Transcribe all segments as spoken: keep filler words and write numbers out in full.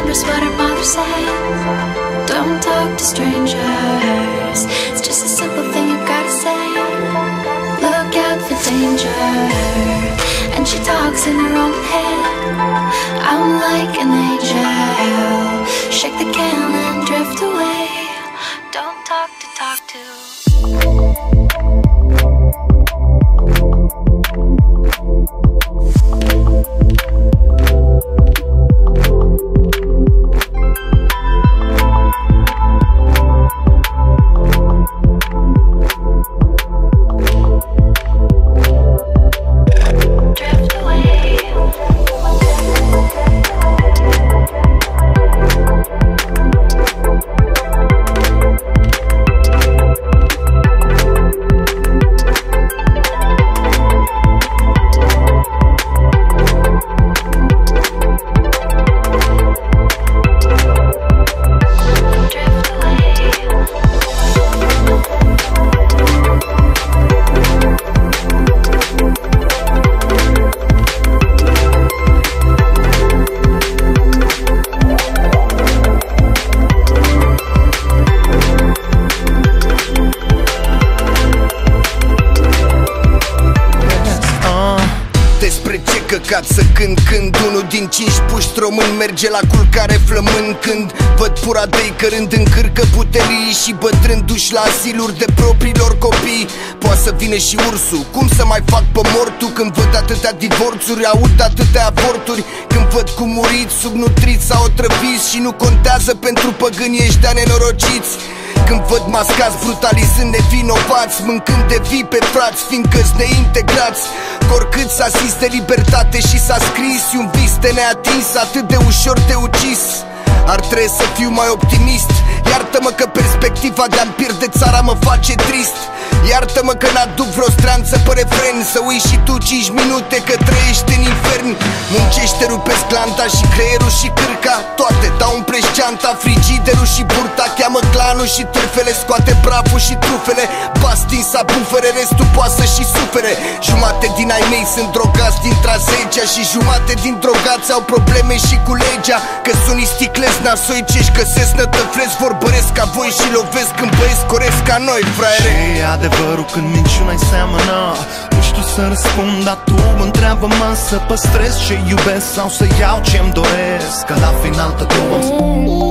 remembers what her mother said. Don't talk to strangers. It's just a simple thing you gotta say. Look out for danger. And she talks in her own head. I'm like an angel. Shake the can and drift away. Don't talk to talk to. Căcat să cânt când unul din cinci puști români merge la culcare flămând când văd puradei cărând în cârcă puterii și bătrâni duși la asiluri de propriilor copii. Poate să vină și ursul, cum să mai fac pe mortul când văd atâtea divorțuri, aud atâtea avorturi, când văd cum muriți, subnutriți sau otrăviți și nu contează pentru păgâni ăștia nenorociți. Când văd mascați brutalizând nevinovați, mâncând de vii pe frați, fiindcă-s neintegrați. Oricât să asiste libertate și s-a scris, un vis de neatins, atât de ușor de ucis. Ar trebui să fiu mai optimist. Iartă-mă că perspectiva de-a-mi pierde țara mă face trist. Iartă-mă că n-aduc vreo stranță pe refren. Să uiți și tu cinci minute că trăiești în infern. Muncește, rupesc glanda și creierul și cârca. Toate dau împrești geanta, frigiderul și burta. Cheamă clanul și târfele, scoate praful și trufele. Bastin sa bufere, restul poasă și sufere. Jumate din ai mei sunt drogați din Trazegea și jumate din drogați au probleme și cu legea. Că sunt isticlezi nasoi ce-și găsesc nătăfresc. Vorbăresc ca voi și lovesc când băiesc coresc ca noi, fraiere. Și e adevărul când minciuna-i seamănă. Nu știu să răspund, dar tu întreabă-mă să păstrez ce iubesc sau să iau ce-mi doresc. Că la final totul vom spune.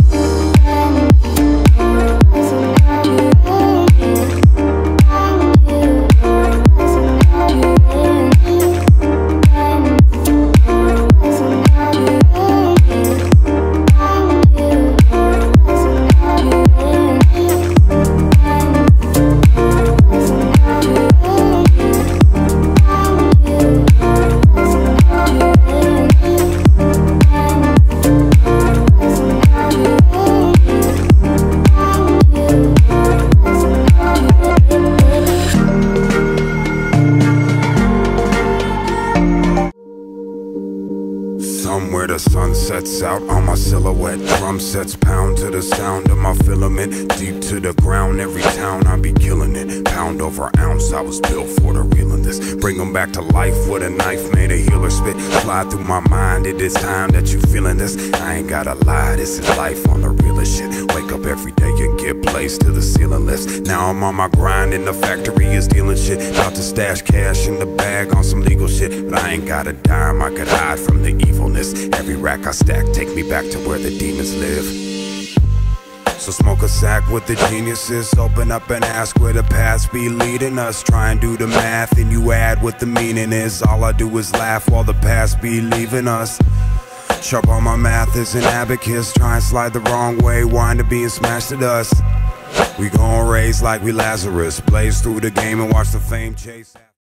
Somewhere the sun sets out on my silhouette. Drum sets pound to the sound of my filament. Deep to the ground, every town I be killing it. Pound over ounce, I was built for the real in this. Bring them back to life with a knife, made a healer spit. Fly through my mind, it is time that you feeling this. I ain't gotta lie, this is life on the realest shit. Wake up every day and get placed to the ceiling lifts. Now I'm on my grind and the factory is dealing shit. About to stash cash in the bag on some legal shit. But I ain't got a dime, I could hide from the evilness. Every rack I stack, take me back to where the demons live. So smoke a sack with the geniuses. Open up and ask where the paths be leading us. Try and do the math and you add what the meaning is. All I do is laugh while the past be leaving us. Sharp on my math is an abacus. Try and slide the wrong way, wind up being smashed to dust. We gon' raise like we Lazarus. Blaze through the game and watch the fame chase.